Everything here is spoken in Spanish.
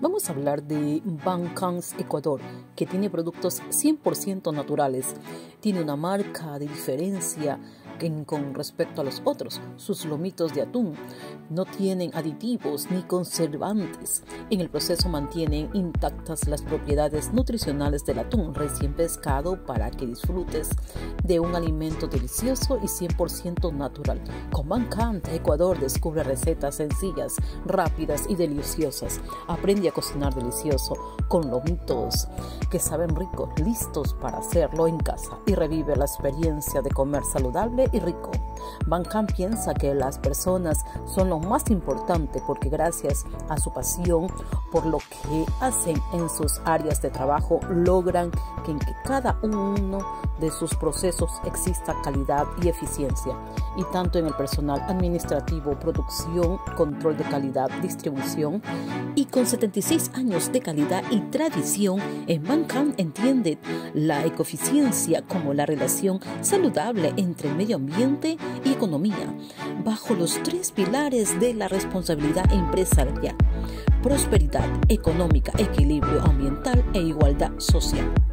Vamos a hablar de Bancans Ecuador, que tiene productos 100% naturales. Tiene una marca de diferencia con respecto a los otros. Sus lomitos de atún no tienen aditivos ni conservantes. En el proceso mantienen intactas las propiedades nutricionales del atún recién pescado para que disfrutes de un alimento delicioso y 100% natural. Con Bancans Ecuador descubre recetas sencillas, rápidas y deliciosas. Aprende a cocinar delicioso con lomitos que saben ricos, listos para hacerlo en casa, y revive la experiencia de comer saludable y rico. Bancans piensa que las personas son lo más importante porque gracias a su pasión por lo que hacen en sus áreas de trabajo logran que en cada uno de sus procesos exista calidad y eficiencia, y tanto en el personal administrativo, producción, control de calidad, distribución. Y con 76 años de calidad y tradición, en Bancans entiende la ecoeficiencia como la relación saludable entre medio ambiente y economía, bajo los 3 pilares de la responsabilidad empresarial: prosperidad económica, equilibrio ambiental e igualdad social.